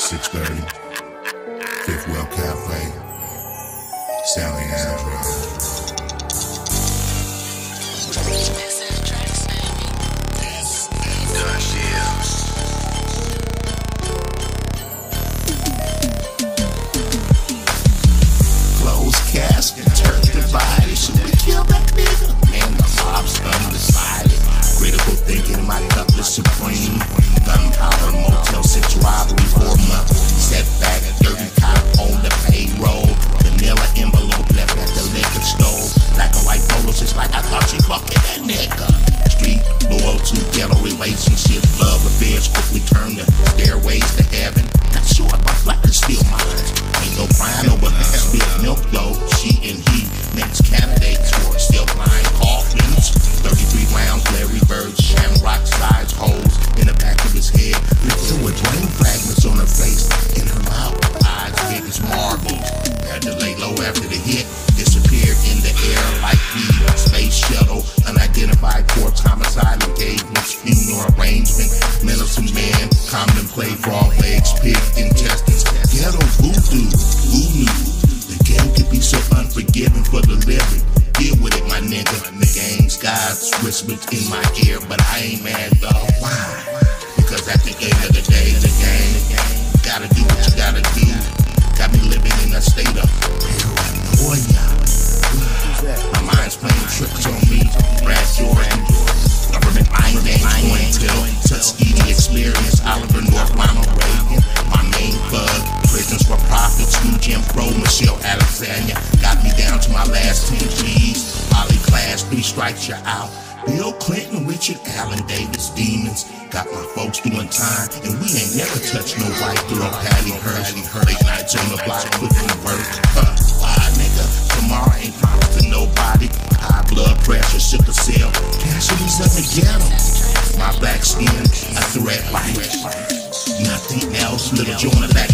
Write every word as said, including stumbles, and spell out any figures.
six thirty, Fifth Well Cafe, Sally Andrews. Closed casket, turf divided. Should we kill that nigga? Man, the mob's undecided. Critical thinking, my cup is supreme. Gunpowder, Motel six robbery for a month. Setback, dirty cop on the payroll. Vanilla envelope left at the liquor store. Black and white photos, it's like I thought she fucking that nigga. Street loyal to ghetto relationships. Love affairs quickly turn to stairways to heaven. Not sure if my flat is still mine. Ain't no crying over the spilled milk though. She and he next candidates for still blind coffins. thirty-three rounds, Larry Bird, shamrock size holes in the back of his head. There were brain fragments on her face, in her mouth, eyes big as marbles. Had to lay low after the hit, disappeared in the air like the space shuttle. Unidentified corpse, homicide engagements, funeral arrangement. Menacing man, contemplate frog legs, pig intestines. Ghetto voodoo, who knew the game could be so unforgiving for the living? Deal with it, my nigga. The game's God's whispers in my ear, but I ain't mad though. Why? Because at the end of the day, the game, gotta do what you gotta do. Got me living in a state of paranoia. My mind's playing tricks on me. Brad Jordan, government mind games, going till Tuskegee experience, Oliver North, Ronald Reagan. My main bug, prisons for profit, Stu Jim Crow, Michelle Alexander. Got me down to my last ten G's. Poly class, three strikes, you're out. Bill Clinton, Richard Allen, Davis, demons. Got my folks doing time, and we ain't never touched no white girl, Patty Hearst. Late nights on the block, cooking the bird. Huh, why, nigga? Tomorrow ain't promised to nobody. High blood pressure, sickle cell. Casualties of the ghetto. My black skin, a threat like nothing else. Little Joe in the back